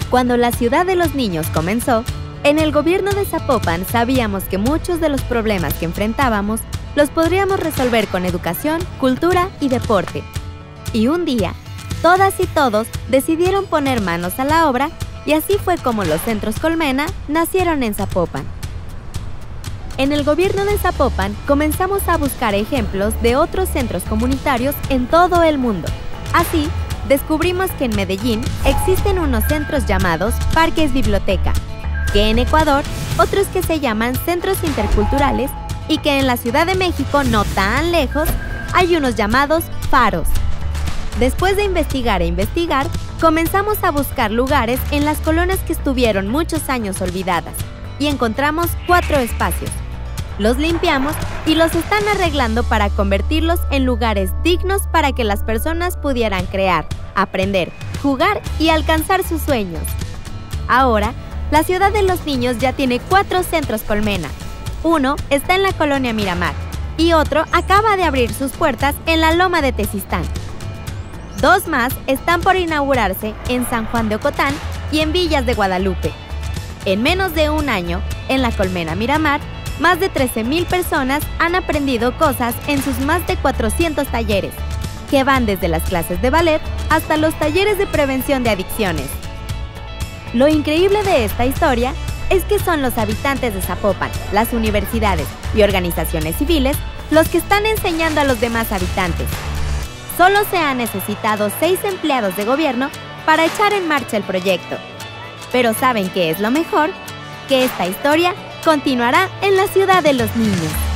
Cuando la Ciudad de los Niños comenzó, en el gobierno de Zapopan sabíamos que muchos de los problemas que enfrentábamos los podríamos resolver con educación, cultura y deporte. Y un día, todas y todos decidieron poner manos a la obra y así fue como los centros Colmena nacieron en Zapopan. En el gobierno de Zapopan comenzamos a buscar ejemplos de otros centros comunitarios en todo el mundo. Así, descubrimos que en Medellín existen unos centros llamados Parques Biblioteca, que en Ecuador otros que se llaman Centros Interculturales y que en la Ciudad de México, no tan lejos, hay unos llamados Faros. Después de investigar e investigar, comenzamos a buscar lugares en las colonias que estuvieron muchos años olvidadas y encontramos 4 espacios. Los limpiamos y los están arreglando para convertirlos en lugares dignos para que las personas pudieran crear, aprender, jugar y alcanzar sus sueños. Ahora, la Ciudad de los Niños ya tiene 4 centros Colmena. Uno está en la colonia Miramar y otro acaba de abrir sus puertas en la Loma de Tezistán. 2 más están por inaugurarse en San Juan de Ocotán y en Villas de Guadalupe. En menos de un año, en la Colmena Miramar, más de 13,000 personas han aprendido cosas en sus más de 400 talleres, que van desde las clases de ballet hasta los talleres de prevención de adicciones. Lo increíble de esta historia es que son los habitantes de Zapopan, las universidades y organizaciones civiles los que están enseñando a los demás habitantes. Solo se han necesitado 6 empleados de gobierno para echar en marcha el proyecto. Pero ¿saben qué es lo mejor? Que esta historia continuará en la Ciudad de los Niños.